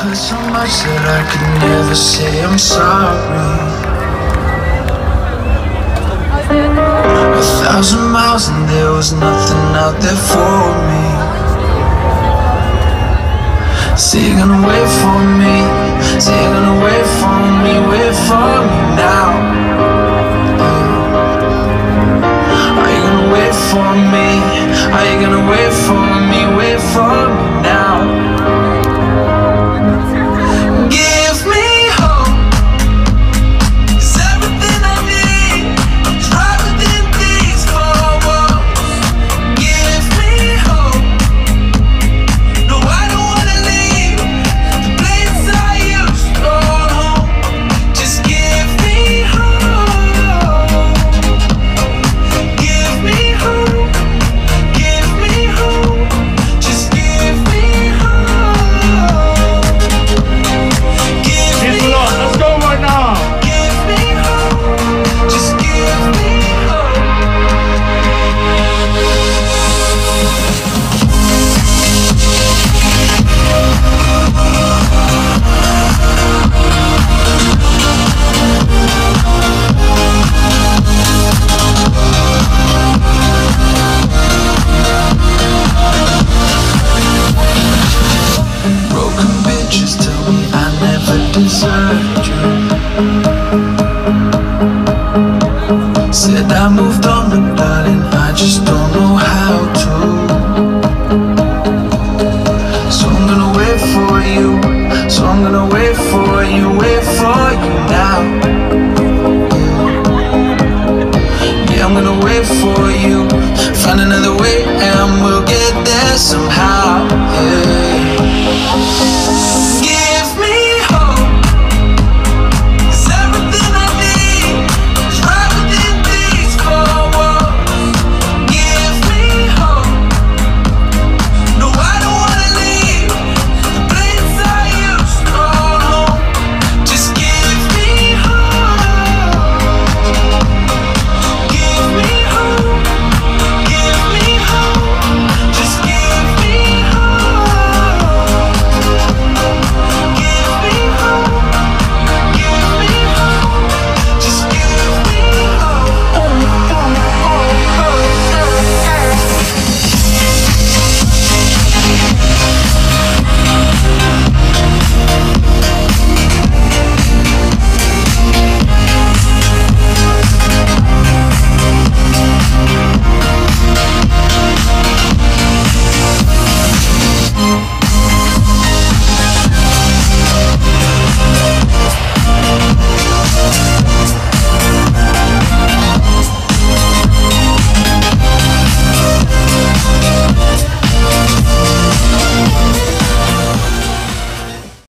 hurt so much that I could never say I'm sorry. 1,000 miles and there was nothing out there for me. Say you're gonna wait for me, say you're gonna wait for me, wait for me now. Are you gonna wait for me? Are you gonna wait for me, wait for me now? Give me hope, 'cause everything I need is right within these four walls. Give me hope, no I don't wanna leave the place I used to call home. Just give me hope, give me hope, give me hope, just give me hope. Give me hope, Let's go right now. give me hope, just give me hope. Broken bitches tell me I never deserved you. Said I moved on, but darling, I just